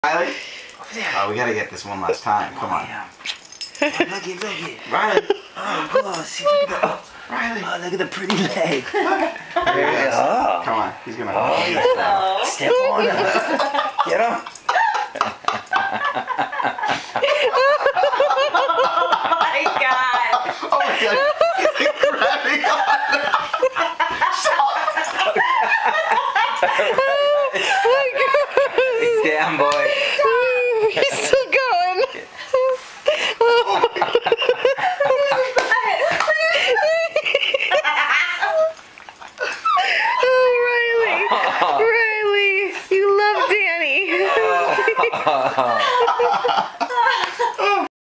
Riley? Oh, we gotta get this one last time. Come on. Oh, look it. Riley. Oh, boss. See, look at the, Riley. oh, look at the pretty leg. There he is. Oh. Come on. He's gonna. Oh, yeah. Step on him. Get him. Oh my god. Oh my god. He's grabbing on.